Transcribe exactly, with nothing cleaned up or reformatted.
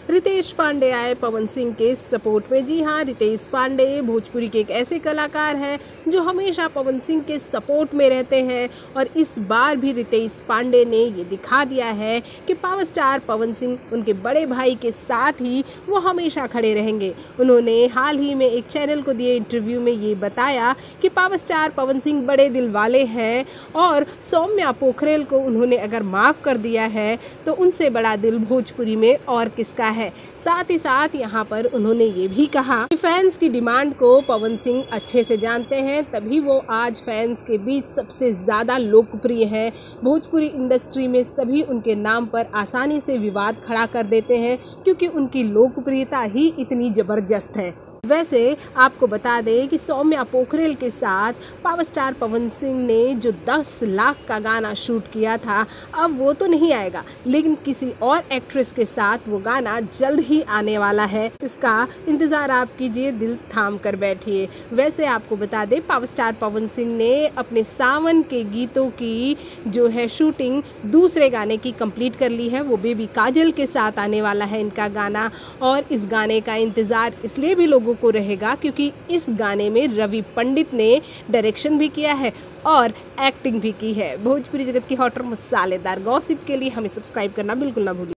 रितेश पांडे आए पवन सिंह के सपोर्ट में। जी हाँ, रितेश पांडे भोजपुरी के एक ऐसे कलाकार हैं जो हमेशा पवन सिंह के सपोर्ट में रहते हैं और इस बार भी रितेश पांडे ने ये दिखा दिया है कि पावर स्टार पवन सिंह उनके बड़े भाई के साथ ही वो हमेशा खड़े रहेंगे। उन्होंने हाल ही में एक चैनल को दिए इंटरव्यू में ये बताया कि पावर स्टार पवन सिंह बड़े दिल वाले हैं और सौम्या पोखरेल को उन्होंने अगर माफ़ कर दिया है तो उनसे बड़ा दिल भोजपुरी में और किसका है। साथ ही साथ यहाँ पर उन्होंने ये भी कहा कि फैंस की डिमांड को पवन सिंह अच्छे से जानते हैं, तभी वो आज फैंस के बीच सबसे ज़्यादा लोकप्रिय हैं। भोजपुरी इंडस्ट्री में सभी उनके नाम पर आसानी से विवाद खड़ा कर देते हैं क्योंकि उनकी लोकप्रियता ही इतनी ज़बरदस्त है। वैसे आपको बता दें कि सौम्या पोखरेल के साथ पावर स्टार पवन सिंह ने जो दस लाख का गाना शूट किया था, अब वो तो नहीं आएगा, लेकिन किसी और एक्ट्रेस के साथ वो गाना जल्द ही आने वाला है। इसका इंतज़ार आप कीजिए, दिल थाम कर बैठिए। वैसे आपको बता दें पावर स्टार पवन सिंह ने अपने सावन के गीतों की जो है शूटिंग दूसरे गाने की कंप्लीट कर ली है। वो बेबी काजल के साथ आने वाला है इनका गाना और इस गाने का इंतज़ार इसलिए भी लोगों को रहेगा क्योंकि इस गाने में रवि पंडित ने डायरेक्शन भी किया है और एक्टिंग भी की है। भोजपुरी जगत की हॉट और मसालेदार गॉसिप के लिए हमें सब्सक्राइब करना बिल्कुल ना भूलिए।